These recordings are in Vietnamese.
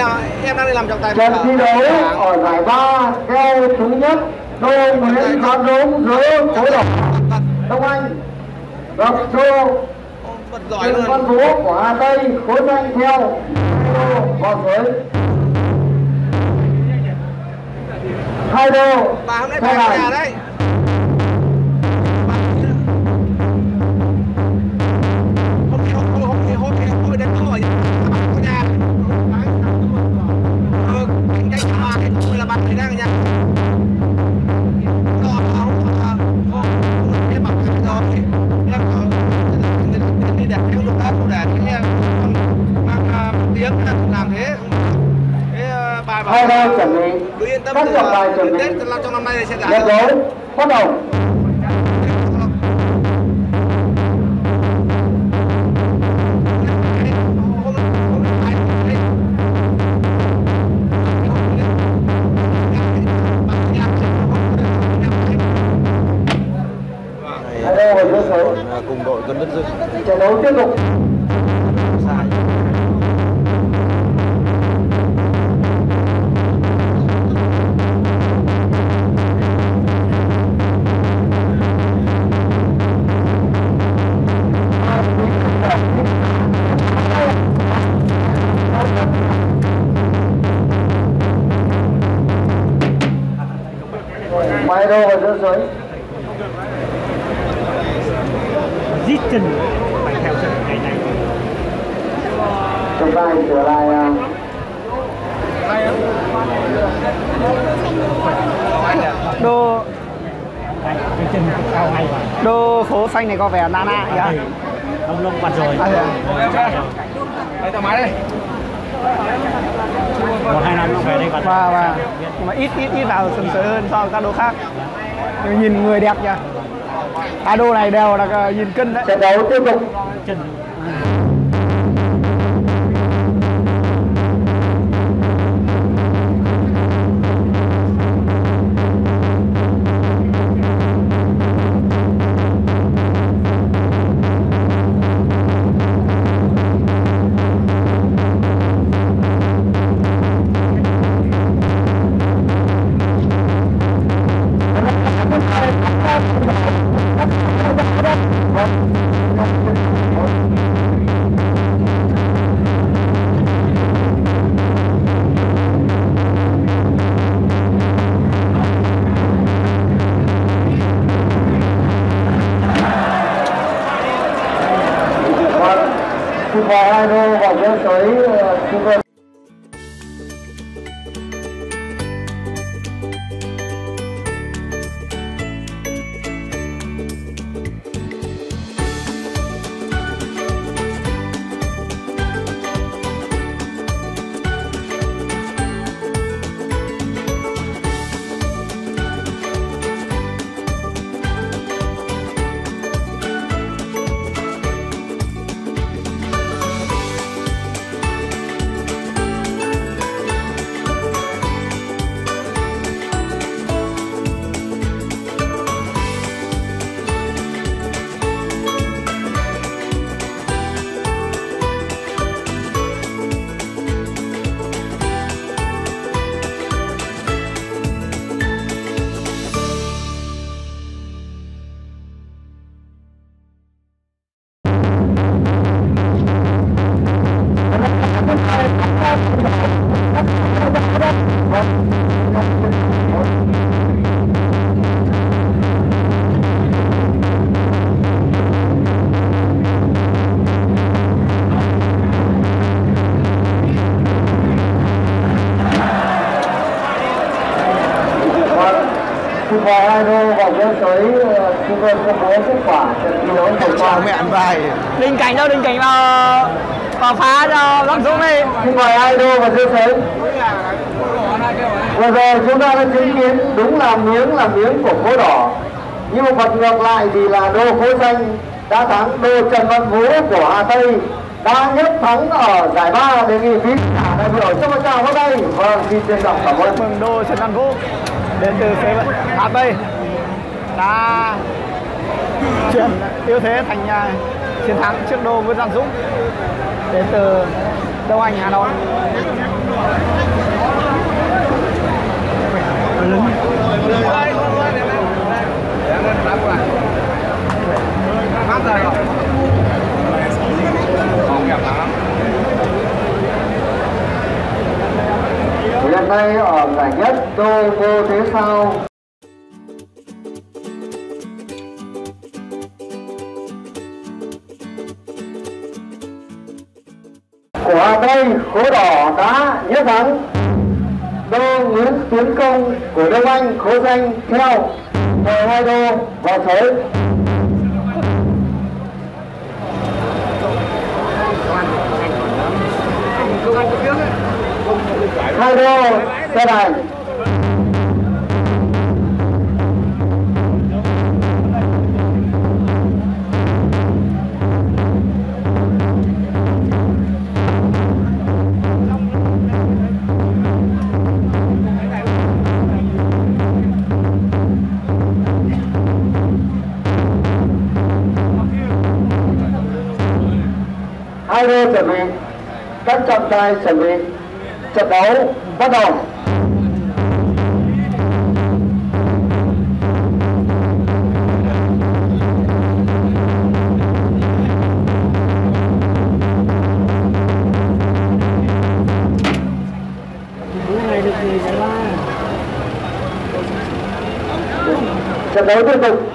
em đang đi làm trọng tài. Trận thi đấu ở giải 3 keo thứ nhất đô Nguyễn Doãn Dũng giữa khối đỏ Đông Anh gặp đô Trần Văn Vũ của Hà Tây khối xanh theo vào giới 2 đô. Bà hôm nay về nhà đấy. Hôm đến hỏi nhà. Anh cách mà là bạn thấy đang ở nhà. Đi đẹp theo động tác của để mang tiếng làm thế. Bài bảo chuẩn bị cứ yên tâm, các trọng tài chuẩn bị trong năm nay sẽ giải được rồi, bắt đầu. Cùng đội Cân Đất Dưng. Trận đấu tiếp tục. Máy đô và giữa giới. Giết chân phải theo chân ngày này. Trọng tài sửa lại đô đô phố xanh này có vẻ nana kìa. Ông lông bật rồi. Đây thoải mái đây. 1-2 năm về đây bật. Và nhưng mà ít vào sừng sờ hơn so với các đô khác. Nhìn người đẹp nha. Hai đô này đều là nhìn cân đấy. Trận đấu tiếp tục. Và hai đô vào bên tới trung tâm. Và hai đô vào bên tới trung tâm công bố kết quả trận thi đấu vừa qua. Mẹ ăn bài. Đình Cảnh đâu, Đình Cảnh vào phá cho Doãn Dũng đi. Xin mời hai đô và dưới tới. Vừa rồi chúng ta đã chứng kiến đúng là miếng của phố đỏ. Nhưng mà phần ngược lại thì là đô phố xanh đã thắng đô Trần Văn Vũ của Hà Tây đã nhất thắng ở giải 3. Đề nghị quý cả đại biểu cho một tràng vào đây. Vâng, xin trân trọng cảm ơn. Mừng đô Trần Văn Vũ đến từ phía Hà Tây đã chuyển ưu thế thành chiến thắng trước đô Nguyễn Doãn Dũng đến từ Đâu anh Hà Nội. Hiện nay ở giải nhất đô vô thế sao. Của Hà Tây khối đỏ đã nhất thắng. Đô Nguyễn Tiến Công của Đông Anh khối xanh theo 12 đô vào sới. Hai đô xe đài. Hai đô chuẩn bị, các trọng tài chuẩn bị, trận đấu bắt đầu. Trận đấu tiếp tục.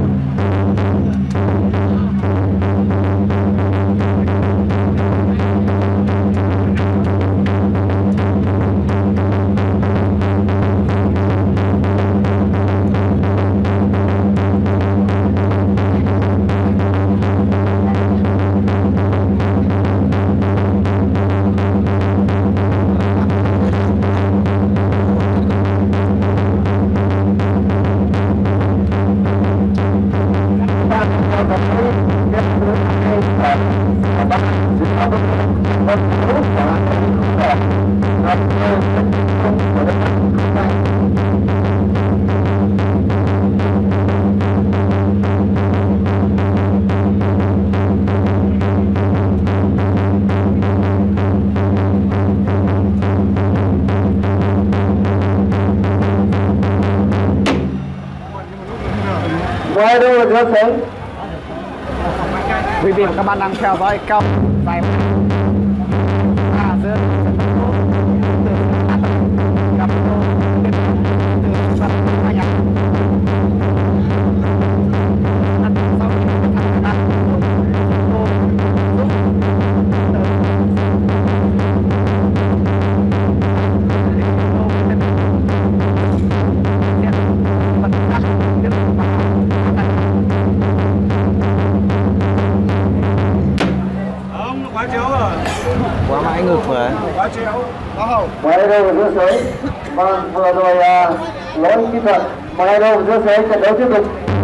Quay đua giữa sớm. Quý vị và các bạn đang theo dõi Kênh Giải. Quá mãi ngực mà. Quay đua giữa sới. Vâng, vừa rồi lỗi kỹ thuật. Quay đua giữa sới, trận đấu tiếp tục.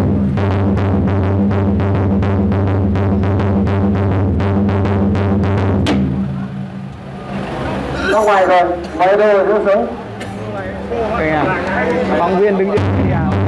Ra ngoài rồi, quay đua giữa sới. Phóng viên đứng trên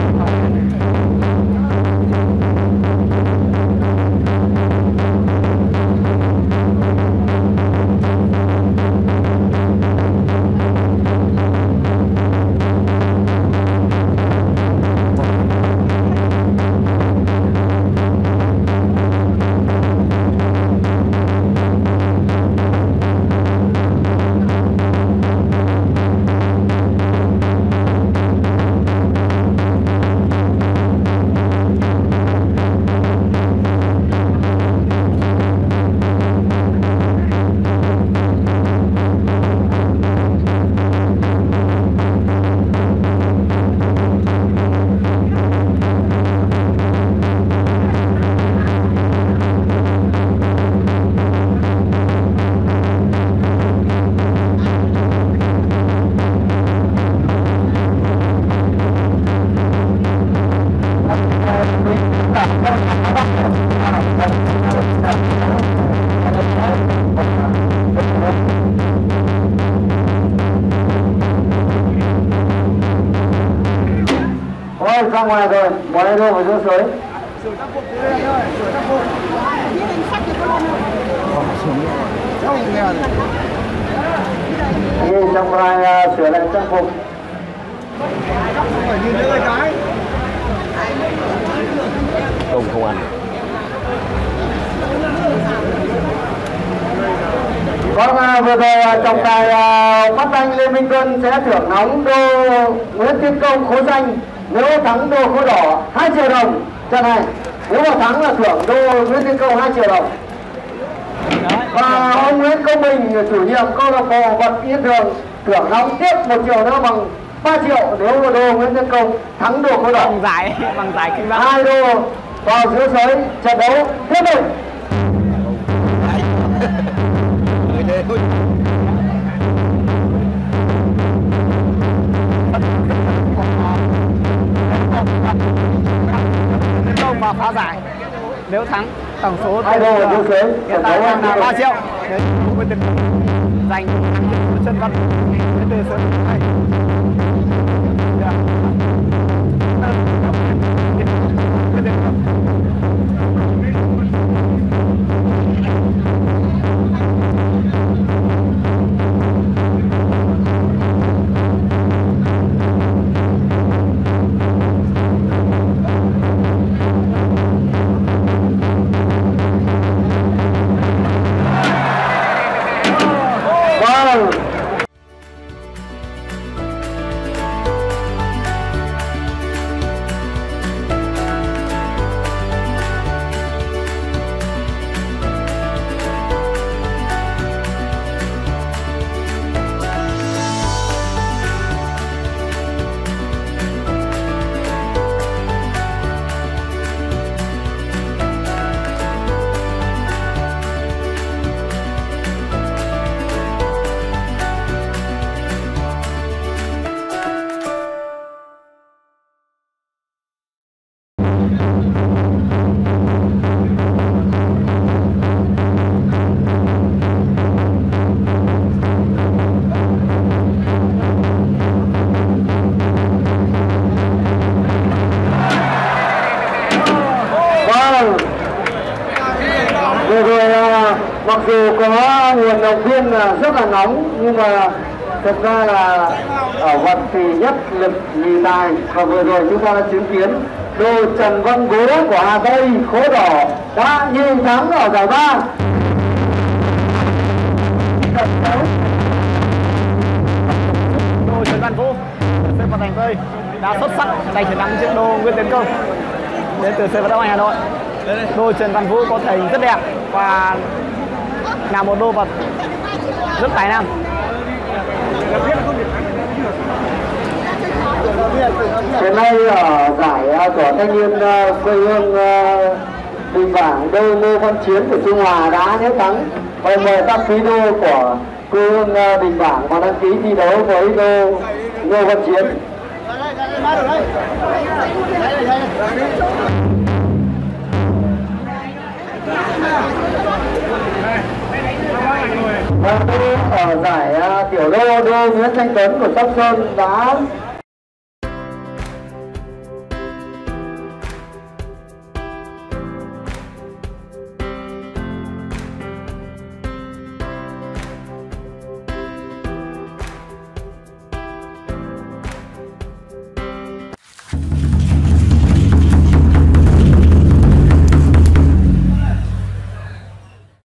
ra ngoài rồi, quay đua vào giữa sới. Sửa tác phục. Như trong vai sửa lại trang phục. Công không ăn. Vâng, vừa rồi trọng tài phát thanh Lê Minh Tuân sẽ thưởng nóng đô Nguyễn Tiến Công khối xanh, nếu thắng đô khối đỏ 2 triệu đồng. Trận này nếu mà thắng là thưởng đô Nguyễn Tiến Công 2 triệu đồng. Và ông Nguyễn Công Bình, chủ nhiệm câu lạc bộ Vật Yên Thường, thưởng nóng tiếp 1 triệu nữa bằng 3 triệu nếu mà đô Nguyễn Tiến Công thắng đô khối đỏ. Bằng giải Kinh Bắc. 2 đô vào giữa sới, trận đấu tiếp tục. Công và phá giải. Nếu thắng tổng số 2 đô vào giữa sới, hiện tại là 3 triệu. Nếu quyết định giành Trần Văn Vũ từ sân hay. Mặc dù có nguồn động viên rất là nóng nhưng mà thực ra là ở vật thì nhất lực nhì tài, và vừa rồi chúng ta đã chứng kiến đô Trần Văn Vũ của Hà Tây khối đỏ đã nhìn thắng ở giải 3. Đô Trần Văn Vũ sân vận hành Tây đã xuất sắc giành chiến thắng trước đô Nguyễn Tiến Công đến từ sân vận động Hà Nội. Đô Trần Văn Vũ có thể rất đẹp và là một đô vật rất tài năng. Hiện nay ở giải của thanh niên quê hương Đình Bảng, đô Ngô Văn Chiến của Trung Hòa đã nhất thắng. Và mời các quý đô của quê hương Đình Bảng và đăng ký thi đấu với đô Ngô Văn Chiến. Và ở giải tiểu đô Nguyễn Thanh Tuấn của Sóc Sơn đã